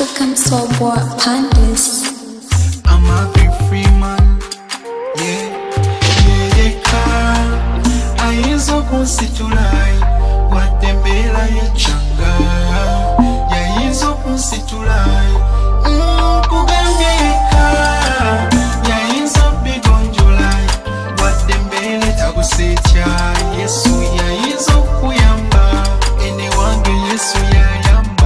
African soul boy Pandis. I'm Marvin Freeman, Yeesu Yayamba. Watembela ya changa Yeesu Yayamba. Kugambika Yeesu bigonjolai. Watembele tabusecha Yesu Yayamba. Ene wange Yesu Yayamba.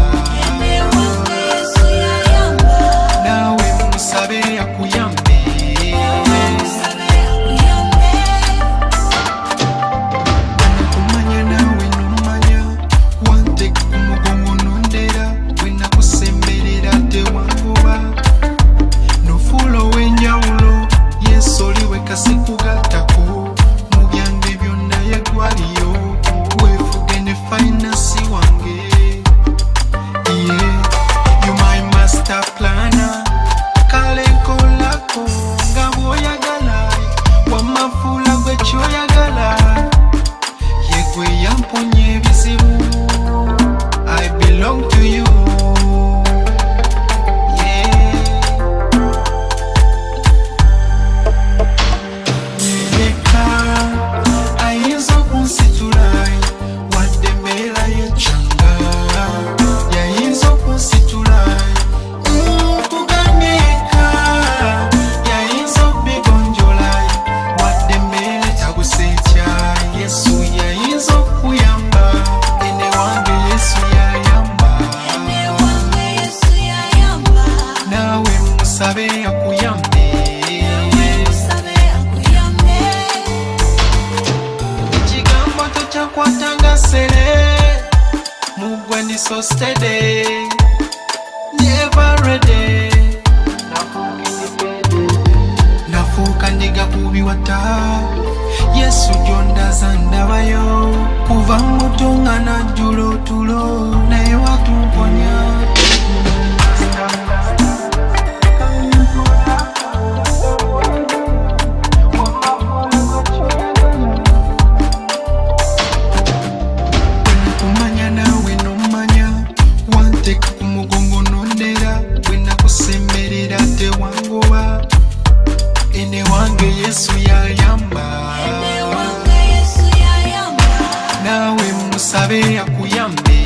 Nawe musabe akuyambe. I belong to you. Sabe akuyambe. Chigambo tochakwatanga sere. Mugwe ndi so steady. Never ready. Nafuka ndiga kubi wata. Yesu jonda zandabayo. Kuva mutunga na julo tulo. Naye watuponya. Ene wange Yesu Yayamba. Nawe musabe akuyambe.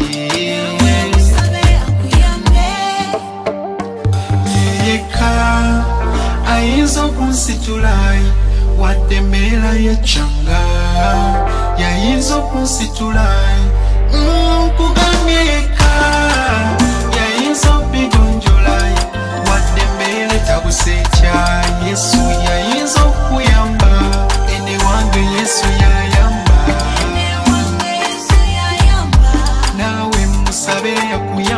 Yeka ayinza okunsitulai. Watembela ya changa yayinza okunsitulai. Kugambye yeka yayinza bigonjolai. Watembele tabusecha Yesu Yayinza okuyamba. Ene wange Yesu Yayamba. Nawe musabe akuyamba.